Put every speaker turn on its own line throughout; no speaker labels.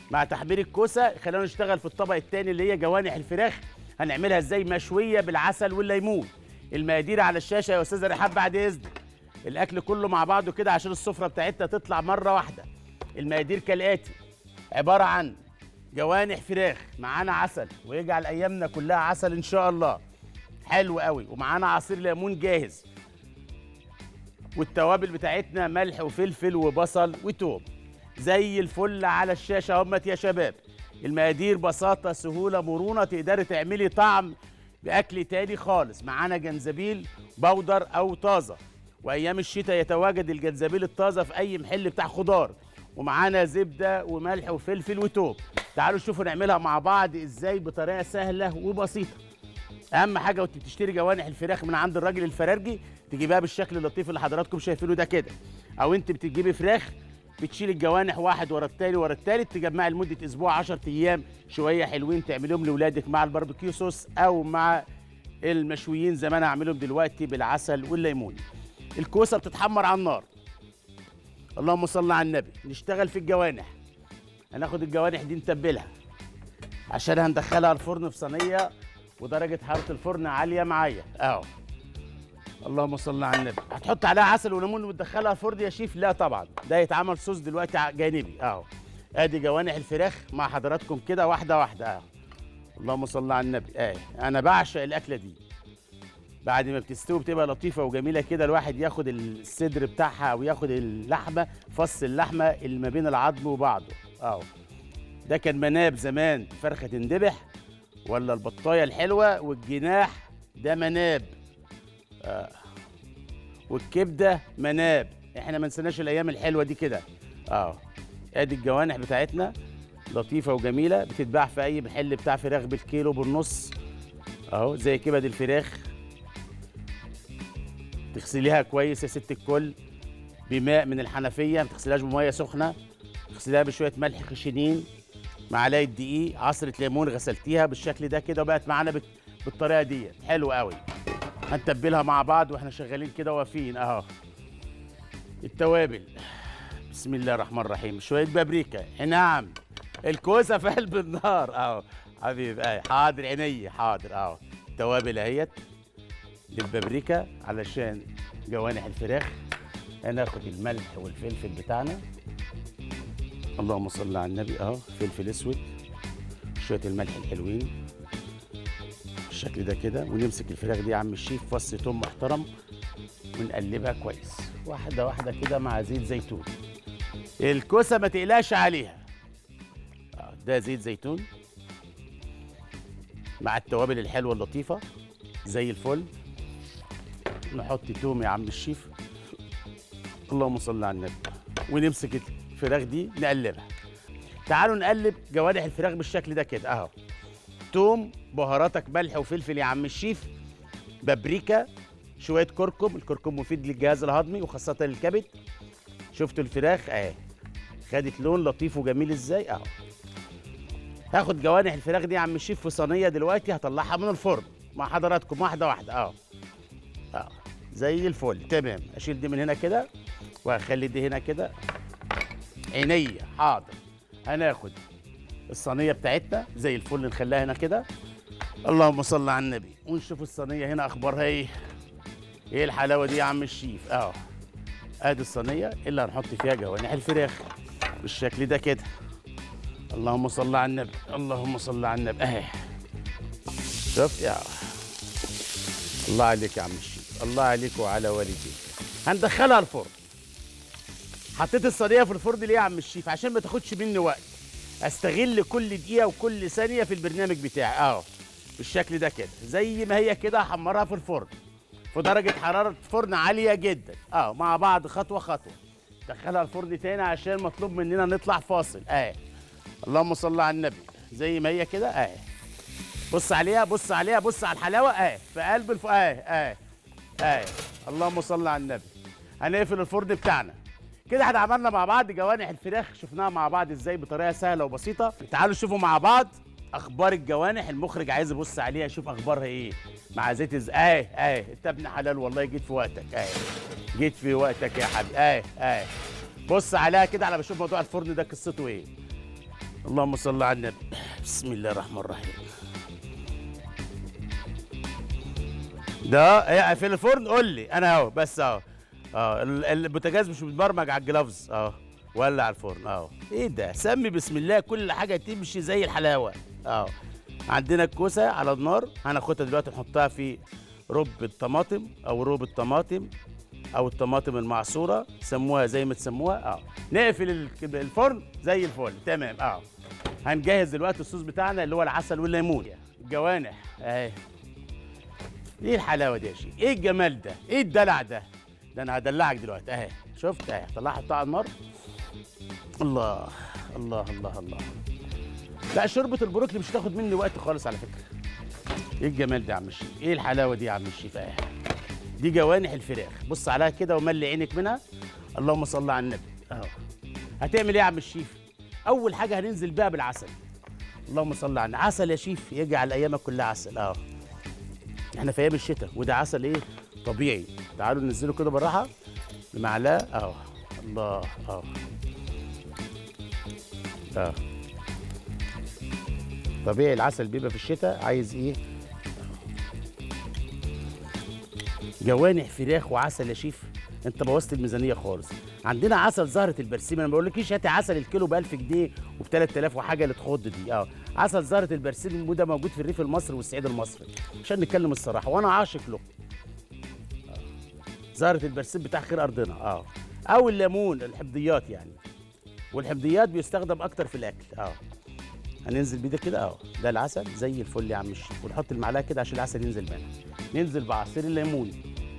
مع تحمير الكوسه خلينا نشتغل في الطبق الثاني اللي هي جوانح الفراخ. هنعملها ازاي؟ مشويه بالعسل والليمون. المقادير على الشاشه يا استاذه رحاب بعد اذنك. الاكل كله مع بعضه كده عشان السفره بتاعتنا تطلع مره واحده. المقادير كالاتي: عباره عن جوانح فراخ، معانا عسل ويجعل ايامنا كلها عسل ان شاء الله، حلو قوي، ومعانا عصير ليمون جاهز، والتوابل بتاعتنا ملح وفلفل وبصل وتوم زي الفل على الشاشه همت يا شباب. المقادير بساطه سهوله مرونه، تقدري تعملي طعم باكل تاني خالص. معانا جنزبيل بودر او طازه، وايام الشتاء يتواجد الجنزبيل الطازه في اي محل بتاع خضار، ومعانا زبده وملح وفلفل وتوم. تعالوا شوفوا نعملها مع بعض ازاي بطريقه سهله وبسيطه. اهم حاجه وانت بتشتري جوانح الفراخ من عند الراجل الفرارجي تجيبها بالشكل اللطيف اللي حضراتكم شايفينه ده كده، او انت بتجيبي فراخ بتشيل الجوانح واحد ورا التاني ورا التالت، تجمعي لمده اسبوع 10 ايام شويه حلوين تعمليهم لاولادك مع الباربيكيو صوص او مع المشويين زي ما انا هعملهم دلوقتي بالعسل والليمون. الكوسه بتتحمر على النار، اللهم صل على النبي. نشتغل في الجوانح. هناخد الجوانح دي نتبلها عشان هندخلها الفرن في صينيه ودرجه حراره الفرن عاليه معايا اهو. اللهم صل على النبي. هتحط عليها عسل وليمون وتدخلها الفرن يا شيف؟ لا طبعا، ده يتعمل صوص دلوقتي جانبي اهو. ادي جوانح الفراخ مع حضراتكم كده واحده واحده اهو. اللهم صل على النبي. انا بعشق الاكله دي، بعد ما بتستوي بتبقى لطيفه وجميله كده، الواحد ياخد الصدر بتاعها وياخد اللحمه، فص اللحمه اللي ما بين العظم وبعضه اهو. ده كان مناب زمان، فرخه تندبح ولا البطايه الحلوه والجناح ده مناب والكبده مناب. احنا ما نسيناش الايام الحلوه دي كده اهو. ادي الجوانح بتاعتنا لطيفه وجميله، بتتباع في اي محل بتاع فراخ بالكيلو بالنص اهو، زي كبد الفراخ. تغسليها كويس يا ست الكل بماء من الحنفيه، ما تغسليهاش بميه سخنه، تغسليها بشويه ملح خشنين، معلقه دقيق، عصره ليمون، غسلتيها بالشكل ده كده وبقت معانا بالطريقه دي حلو قوي. هنتبلها مع بعض واحنا شغالين كده واقفين اهو. التوابل بسم الله الرحمن الرحيم. شويه بابريكا، نعم الكوسه في قلب النار اهو حبيبي. حاضر عيني حاضر اهو. التوابل اهيت للبابريكا علشان جوانح الفراخ. هناخد الملح والفلفل بتاعنا، اللهم صل على النبي اهو، فلفل اسود، شويه الملح الحلوين بالشكل ده كده، ونمسك الفراخ دي يا عم الشيف فص توم محترم ونقلبها كويس واحده واحده كده مع زيت زيتون. الكوسه ما تقلقش عليها ده زيت زيتون مع التوابل الحلوه اللطيفه زي الفل. نحط توم يا عم الشيف، اللهم صل على النبي، ونمسك الفراخ دي نقلبها. تعالوا نقلب جوانح الفراخ بالشكل ده كده اهو. توم، بهاراتك ملح وفلفل يا عم الشيف، بابريكا، شويه كركم، الكركم مفيد للجهاز الهضمي وخاصه للكبد. شفتوا الفراخ اهي خدت لون لطيف وجميل ازاي اهو. هاخد جوانح الفراخ دي يا عم الشيف في صينيه دلوقتي، هطلعها من الفرن مع حضراتكم واحده واحده اهو زي الفل تمام. اشيل دي من هنا كده وهخلي دي هنا كده عينيا حاضر. هناخد الصينيه بتاعتنا زي الفل نخليها هنا كده، اللهم صل على النبي، ونشوف الصينيه هنا اخبارها ايه. ايه الحلاوه دي يا عم الشيف اهو. ادي الصينيه اللي هنحط فيها جوانح الفراخ بالشكل ده كده، اللهم صل على النبي، اللهم صل على النبي اهي. شفت يا الله عليك يا عم الشيف، الله عليك وعلى والديك. هندخلها الفرن. حطيت الصينيه في الفرن ليه يا عم الشيف؟ عشان ما تاخدش مني وقت، استغل كل دقيقه وكل ثانيه في البرنامج بتاعي اهو بالشكل ده كده. زي ما هي كده هحمرها في الفرن في درجه حراره فرن عاليه جدا اهو مع بعض خطوه خطوه. دخلها الفرن تاني عشان مطلوب مننا نطلع فاصل اهي. اللهم صل على النبي. زي ما هي كده اهي، بص عليها بص عليها بص على الحلاوه اهي في قلب اهي. اللهم صل على النبي. هنقفل الفرن بتاعنا كده. احنا عملنا مع بعض جوانح الفراخ، شفناها مع بعض ازاي بطريقه سهله وبسيطه. تعالوا شوفوا مع بعض اخبار الجوانح. المخرج عايز يبص عليها يشوف اخبارها ايه مع زيت انت ابن حلال والله، جيت في وقتك جيت في وقتك يا حبيبي بص عليها كده على ما اشوف موضوع الفرن ده قصته ايه. اللهم صل على النبي. بسم الله الرحمن الرحيم. ده ايه في الفرن؟ قول لي انا اهو، بس اهو. البوتاجاز مش متبرمج على الجلافز اهو، ولا على الفرن اهو. ايه ده؟ سمي بسم الله، كل حاجه تمشي زي الحلاوه اهو. عندنا الكوسه على النار، هناخدها دلوقتي نحطها في رب الطماطم او روب الطماطم او الطماطم المعصوره، سموها زي ما تسموها اهو. نقفل الفرن زي الفل تمام اهو. هنجهز دلوقتي الصوص بتاعنا اللي هو العسل والليمون. الجوانح اهي. ايه الحلاوه دي يا شيخ؟ ايه الجمال ده؟ ايه الدلع ده؟ ده انا هدلعك دلوقتي اهي. شفت اهي؟ طلعها حطها على النار. الله الله الله الله. لا شوربه البروكلي مش هتاخد مني وقت خالص على فكره. ايه الجمال ده يا عم الشيف؟ ايه الحلاوه دي يا عم الشيف؟ اهي دي جوانح الفراخ، بص عليها كده وملي عينك منها. اللهم صل على النبي اهو. هتعمل ايه يا عم الشيف؟ اول حاجه هننزل بيها بالعسل. اللهم صل على النبي. عسل يا شيف يجعل ايامك كلها عسل اهو. احنا في ايام الشتاء وده عسل ايه؟ طبيعي. تعالوا ننزله كده بالراحه بمعلقه اهو. الله اهو. اه طبيعي العسل بيبقى في الشتاء عايز ايه؟ جوانح فراخ وعسل يا شيف. انت بوظت الميزانيه خالص. عندنا عسل زهره البرسيم، انا ما بقولكيش هاتي عسل الكيلو ب 1000 جنيه وب 3000 وحاجه اللي تخض دي اه. عسل زهره البرسيم وده موجود في الريف المصري والصعيد المصري، عشان نتكلم الصراحه وانا عاشق له. زهره البرسيم بتاع خير ارضنا اه. او الليمون الحمضيات يعني، والحمضيات بيستخدم اكتر في الاكل اه. هننزل بيه ده كده اهو. ده العسل زي الفل يا عم الشيف، ونحط المعلقه كده عشان العسل ينزل منها. ننزل بعصير الليمون.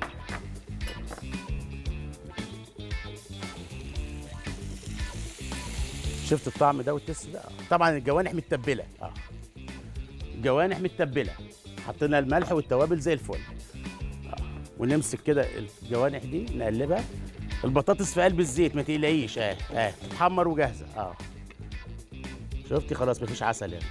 شفت الطعم ده والتست ده؟ طبعا الجوانح متبله اه. الجوانح متبله، حطينا الملح والتوابل زي الفل اه. ونمسك كده الجوانح دي نقلبها. البطاطس في قلب الزيت ما تقلقيش اه تتحمر وجاهزه اه. شفتي؟ خلاص مفيش عسل هنا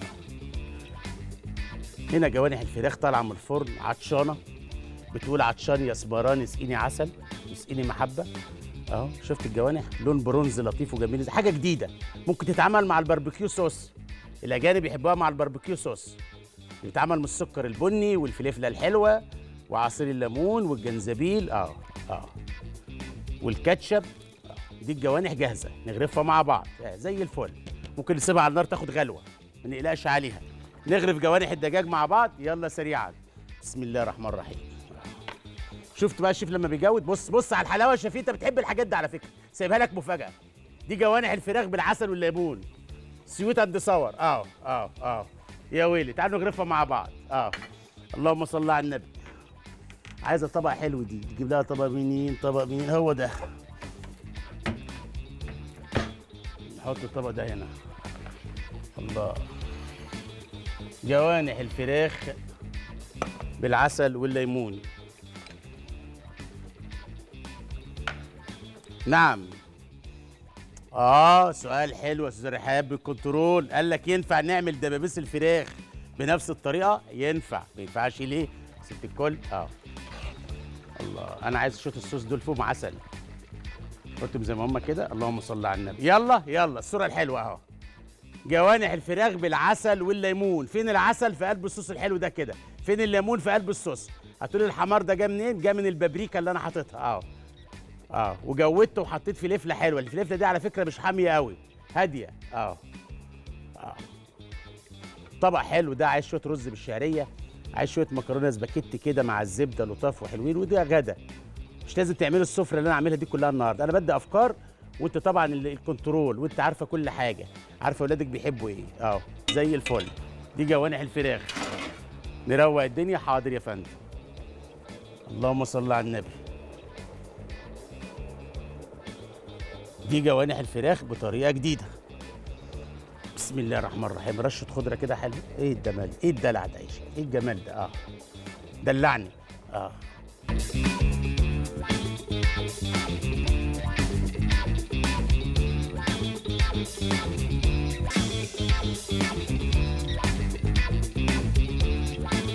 هنا جوانح الفراخ طالعه من الفرن عطشانه، بتقول عطشان يا سبراني اسقيني عسل اسقيني محبه اهو. شفت الجوانح؟ لون برونز لطيف وجميل، حاجه جديده ممكن تتعمل مع الباربيكيو صوص. الاجانب يحبوها مع الباربيكيو صوص، بيتعمل من السكر البني والفلفله الحلوه وعصير الليمون والجنزبيل اه والكاتشب دي الجوانح جاهزه نغرفها مع بعض زي الفل. ممكن نسيبها على النار تاخد غلوه، ما نقلقش عليها. نغرف جوانح الدجاج مع بعض يلا سريعا. بسم الله الرحمن الرحيم. شفت بقى الشيف لما بيجود؟ بص على الحلاوه يا شفيق، انت بتحب الحاجات دي على فكره، سايبها لك مفاجاه. دي جوانح الفراخ بالعسل والليمون سويت اند صور يا ويلي. تعالوا نغرفها مع بعض اللهم صل على النبي. عايزه طبق حلو دي، تجيب لها طبق منين؟ طبق منين؟ هو ده. نحط الطبق ده هنا. الله. جوانح الفراخ بالعسل والليمون. نعم سؤال حلو يا استاذ رحاب بالكنترول. قال لك ينفع نعمل دبابيس الفراخ بنفس الطريقه؟ ينفع. ما ينفعش ليه ست الكل؟ الله. انا عايز شويه الصوص دول فيهم عسل، حطهم زي ما هم كده. اللهم صل على النبي. يلا الصوره الحلوه اهو. جوانح الفراخ بالعسل والليمون. فين العسل؟ في قلب الصوص الحلو ده كده. فين الليمون؟ في قلب الصوص. هتقولي الحمار ده جه منين؟ جه من البابريكا اللي انا حاططها وجودته وحطيت فلفله حلوه. الفلفله دي على فكره مش حاميه قوي، هاديه طبق حلو ده. عايز شويه رز بالشعريه، عايز شويه مكرونه سباكيتي كده مع الزبده لطاف وحلوين، وده غدا. مش لازم تعملي السفره اللي انا عاملها دي كلها النهارده. انا بدي افكار وانت طبعا الكنترول، وانت عارفه كل حاجه، عارفه اولادك بيحبوا ايه زي الفل. دي جوانح الفراخ. نروق الدنيا. حاضر يا فندم. اللهم صل على النبي. دي جوانح الفراخ بطريقه جديده. بسم الله الرحمن الرحيم. رشه خضره كده حلوه. ايه الجمال، ايه الدلع ده، ايه الجمال ده دلعني